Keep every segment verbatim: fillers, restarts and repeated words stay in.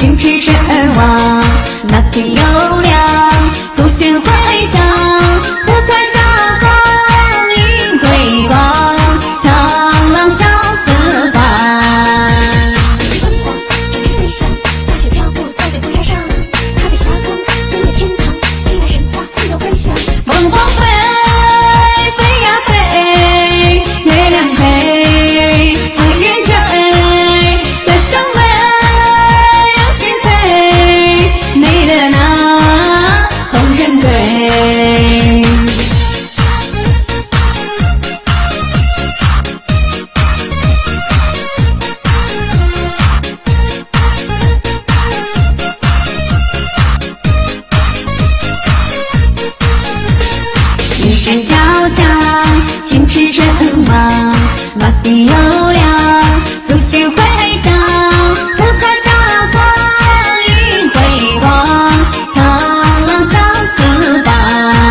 心驰神往，那天有亮，祖先回响，五彩霞光映辉光，苍狼笑四方。 飞翔，大雪飘过在北风沙上，踏着霞光，登越天堂，听那神话自由分享。 凤凰飞，飞呀飞，月亮飞，彩云追，歌声美，流星飞，美的那红尘醉。一山脚下，心驰神往，马蹄有亮，祖先回响，五彩霞光映辉光，苍狼笑四方。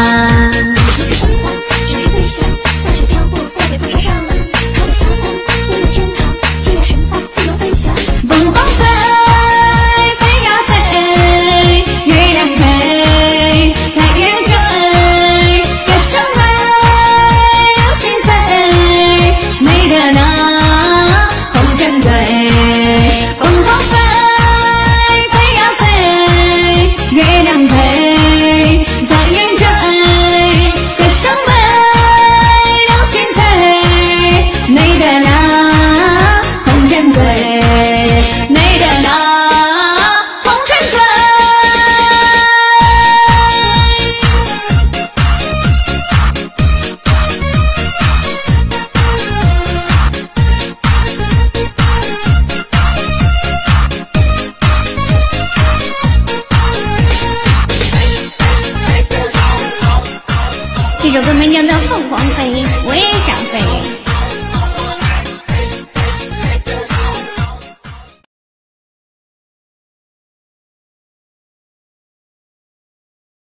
城市飞翔，大雪飘过在北风沙上，踏着霞光，登越天堂，听那神话自由分享。 凤凰飞，飞呀飞，月亮飞，彩云追，歌声美，流星飞，美的那红尘醉。凤凰飞，飞呀飞，月亮飞，彩云追，歌声美，流星飞，美的那红尘醉。美的那红尘醉。这首歌名叫做《凤凰飞》，我也想飞。